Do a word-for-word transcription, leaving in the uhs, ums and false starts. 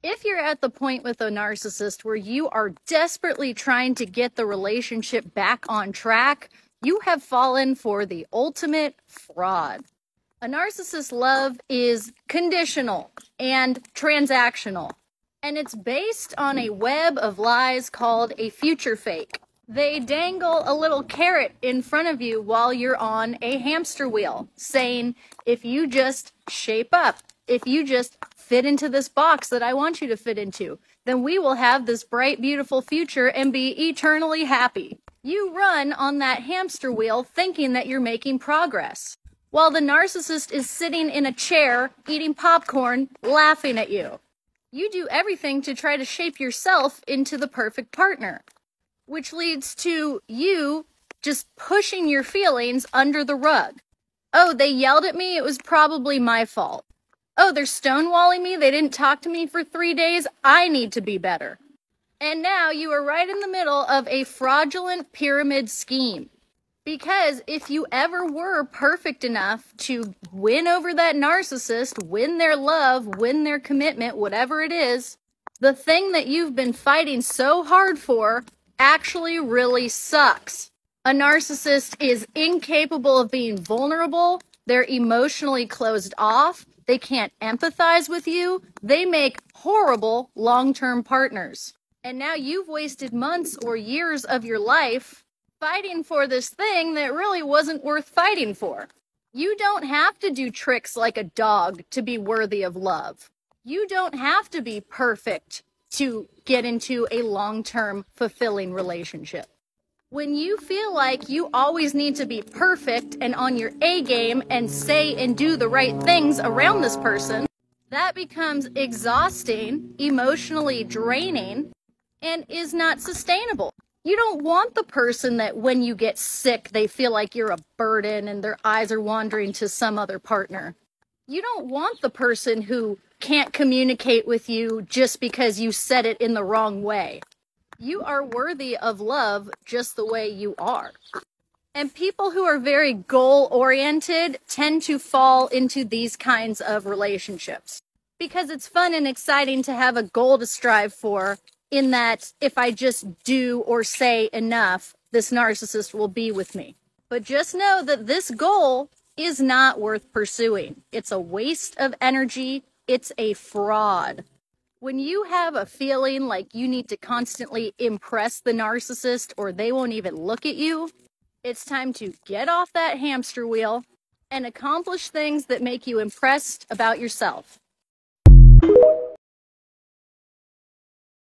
If you're at the point with a narcissist where you are desperately trying to get the relationship back on track, you have fallen for the ultimate fraud. A narcissist's love is conditional and transactional, and it's based on a web of lies called a future fake. They dangle a little carrot in front of you while you're on a hamster wheel, saying, if you just shape up, if you just fit into this box that I want you to fit into, then we will have this bright, beautiful future and be eternally happy. You run on that hamster wheel thinking that you're making progress, while the narcissist is sitting in a chair, eating popcorn, laughing at you. You do everything to try to shape yourself into the perfect partner, which leads to you just pushing your feelings under the rug. Oh, they yelled at me, it was probably my fault. Oh, they're stonewalling me, they didn't talk to me for three days, I need to be better. And now you are right in the middle of a fraudulent pyramid scheme. Because if you ever were perfect enough to win over that narcissist, win their love, win their commitment, whatever it is, the thing that you've been fighting so hard for actually really sucks. A narcissist is incapable of being vulnerable, they're emotionally closed off, they can't empathize with you, they make horrible long-term partners. And now you've wasted months or years of your life fighting for this thing that really wasn't worth fighting for. You don't have to do tricks like a dog to be worthy of love. You don't have to be perfect to get into a long-term fulfilling relationship. When you feel like you always need to be perfect and on your A game and say and do the right things around this person, that becomes exhausting, emotionally draining, and is not sustainable. You don't want the person that when you get sick, they feel like you're a burden and their eyes are wandering to some other partner. You don't want the person who can't communicate with you just because you said it in the wrong way. You are worthy of love just the way you are. And people who are very goal-oriented tend to fall into these kinds of relationships. Because it's fun and exciting to have a goal to strive for, in that if I just do or say enough, this narcissist will be with me. But just know that this goal is not worth pursuing. It's a waste of energy. It's a fraud. When you have a feeling like you need to constantly impress the narcissist or they won't even look at you, it's time to get off that hamster wheel and accomplish things that make you impressed about yourself.